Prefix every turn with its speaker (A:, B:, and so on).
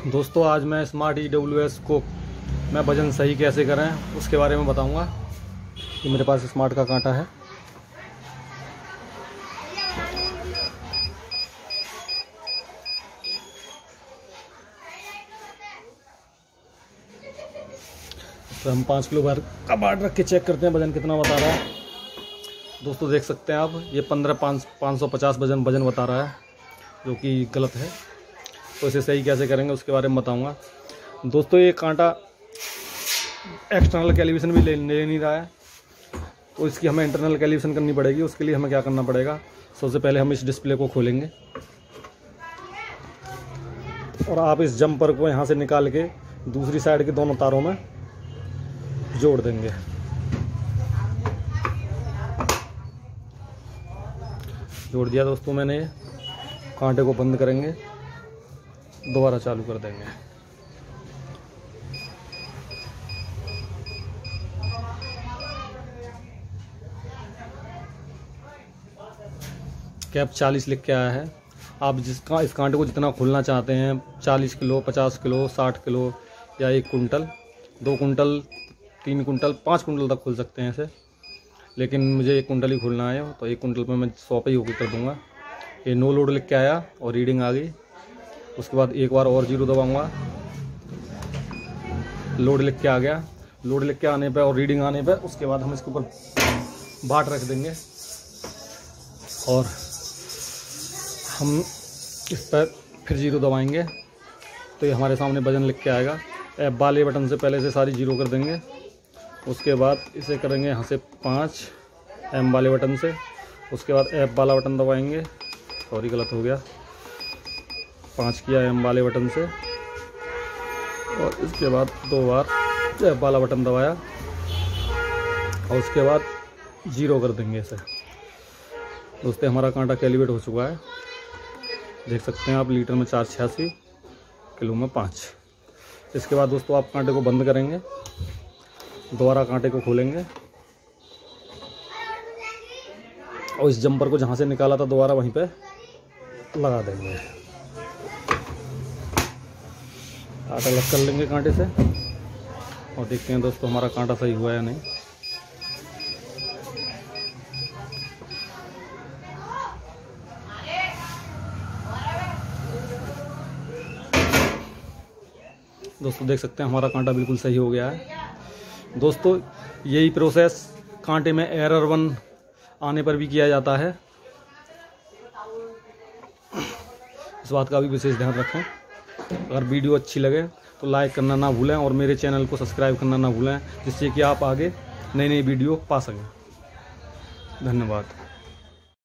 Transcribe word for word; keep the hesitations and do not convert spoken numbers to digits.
A: दोस्तों आज मैं स्मार्ट ई डब्ल्यू एस को मैं वजन सही कैसे करें उसके बारे में बताऊंगा। ये मेरे पास स्मार्ट का कांटा है। तो हम पाँच किलो भर का बाट रख के चेक करते हैं वजन कितना बता रहा है। दोस्तों देख सकते हैं आप, ये पंद्रह पाँच पाँच सौ पचास वजन वजन बता रहा है, जो कि गलत है। तो इसे सही कैसे करेंगे उसके बारे में बताऊंगा। दोस्तों ये कांटा एक्सटर्नल कैलिब्रेशन भी ले, ले नहीं रहा है, तो इसकी हमें इंटरनल कैलिब्रेशन करनी पड़ेगी। उसके लिए हमें क्या करना पड़ेगा, सबसे पहले हम इस डिस्प्ले को खोलेंगे और आप इस जंपर को यहाँ से निकाल के दूसरी साइड के दोनों तारों में जोड़ देंगे। जोड़ दिया दोस्तों मैंने। कांटे को बंद करेंगे, दोबारा चालू कर देंगे। कैप चालीस लिख के आया है। आप जिसका इस कांटे को जितना खोलना चाहते हैं, चालीस किलो, पचास किलो, साठ किलो या एक कुंटल, दो कुंटल, तीन कुंटल, पाँच कुंटल तक खोल सकते हैं इसे, लेकिन मुझे एक कुंटल ही खोलना है, तो एक कुंटल में मैं सौ पे ही होकर कर दूंगा। ये नो लोड लिख के आया और रीडिंग आ गई। उसके बाद एक बार और जीरो दबाऊंगा, लोड लिख के आ गया। लोड लिख के आने पे और रीडिंग आने पे उसके बाद हम इसके ऊपर बाट रख देंगे और हम इस पर फिर जीरो दबाएंगे, तो ये हमारे सामने वजन लिख के आएगा। एफ वाले बटन से पहले से सारी जीरो कर देंगे। उसके बाद इसे करेंगे यहाँ से पाँच एम वाले बटन से। उसके बाद एफ वाला बटन दबाएंगे, सॉरी गलत हो गया, पाँच किया एम वाले बटन से, और इसके बाद दो बार एफ वाला बटन दबाया और उसके बाद जीरो कर देंगे इसे। दोस्तों हमारा कांटा कैलिब्रेट हो चुका है, देख सकते हैं आप, लीटर में चार छियासी, किलो में पाँच। इसके बाद दोस्तों आप कांटे को बंद करेंगे, दोबारा कांटे को खोलेंगे और इस जंपर को जहाँ से निकाला था दोबारा वहीं पे लगा देंगे। कांटा अलग कर लेंगे कांटे से और देखते हैं दोस्तों हमारा कांटा सही हुआ या नहीं। दोस्तों देख सकते हैं हमारा कांटा बिल्कुल सही हो गया है। दोस्तों यही प्रोसेस कांटे में एरर वन आने पर भी किया जाता है, इस बात का भी विशेष ध्यान रखें। अगर वीडियो अच्छी लगे तो लाइक करना ना भूलें और मेरे चैनल को सब्सक्राइब करना ना भूलें, जिससे कि आप आगे नई नई वीडियो पा सकें। धन्यवाद।